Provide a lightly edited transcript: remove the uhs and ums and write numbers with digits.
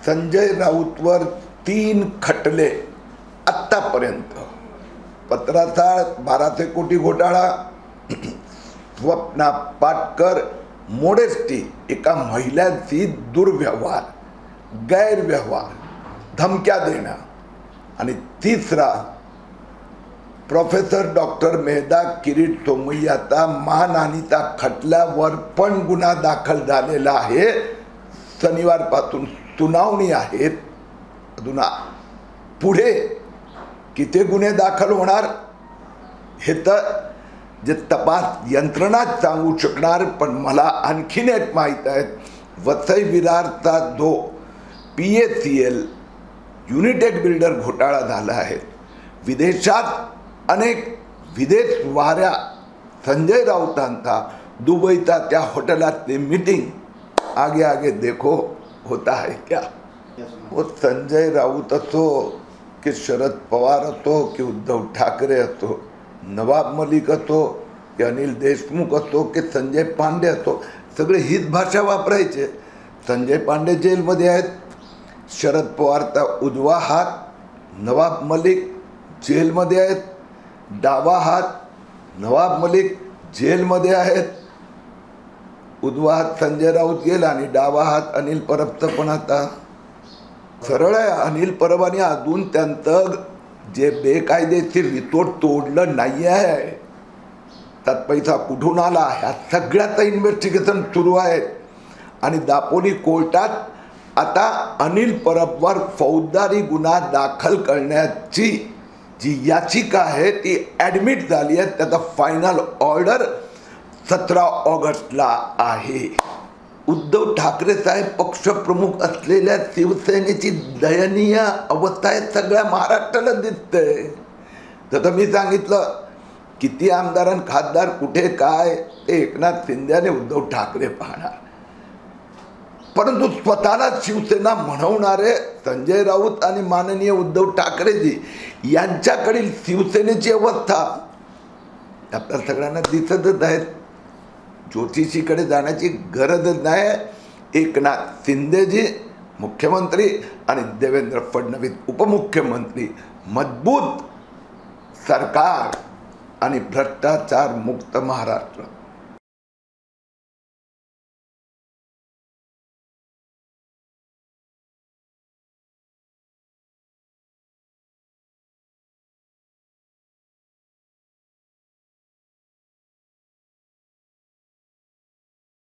संजय राऊतवर 3 खटले आत्तापर्यंत. पत्राचाळ, 1200 कोटी घोटाळा, स्वप्ना पाटकर, मोडेस्टी, एका महिलांची दुर्व्यवहार, गैरव्यवहार, धमक्या देणं, आणि तिसरा प्रोफेसर डॉक्टर मेहदा किरीट सोमय्याचा मानहानीचा खटल्यावर पण गुन्हा दाखल झालेला आहे. शनिवारपासून सुनावणी आहेत. अजून पुढे किती गुन्हे दाखल होणार हे तर जे तपास यंत्रणा सांगू शकणार. पण मला आणखीन एक माहीत आहे, वसई विरारचा जो PACL युनिटेक बिल्डर घोटाळा झाला आहे, विदेशात अनेक विदेश वाऱ्या संजय राऊतांचा दुबईचा त्या हॉटेलातली मीटिंग आगे आगे देखो होता है क्या. वो संजय राऊत असो की शरद पवार असो की उद्धव ठाकरे असो, नवाब मलिक असो की अनिल देशमुख असो की संजय पांडे असो, सगळे हीच भाषा वापरायचे. संजय पांडे जेलमध्ये आहेत, शरद पवारचा उजवा हात नवाब मलिक जेलमध्ये आहेत, डावा हात नवाब मलिक जेलमध्ये आहेत. उजवा हात संजय राऊत गेला आणि डावा हात अनिल परबचं पण आता सरळ आहे. अनिल परबाने अजून त्यांचं जे बेकायदेशीर रितोड तोडलं नाही आहे, त्यात पैसा कुठून आला ह्या सगळ्याचं इन्व्हेस्टिगेशन सुरू आहे. आणि दापोली कोर्टात आता अनिल परबवर फौजदारी गुन्हा दाखल करण्याची जी याचिका आहे ती ॲडमिट झाली आहे. त्याचा फायनल ऑर्डर 17 ऑगस्टला आहे. उद्धव ठाकरे साहेब पक्षप्रमुख असलेल्या शिवसेनेची दयनीय अवस्था आहे सगळ्या महाराष्ट्राला दिसतंय. जसं मी सांगितलं, किती आमदार आणि खासदार कुठे काय ते एकनाथ शिंदे आणि उद्धव ठाकरे पाहणार, परंतु स्वतःला शिवसेना म्हणवणारे संजय राऊत आणि माननीय उद्धव ठाकरेजी यांच्याकडील शिवसेनेची अवस्था आपल्या सगळ्यांना दिसतच आहेत. ज्योतिषीकडे जाण्याची गरजच नाही. एकनाथ शिंदेजी मुख्यमंत्री आणि देवेंद्र फडणवीस उपमुख्यमंत्री, मजबूत सरकार आणि भ्रष्टाचार मुक्त महाराष्ट्र.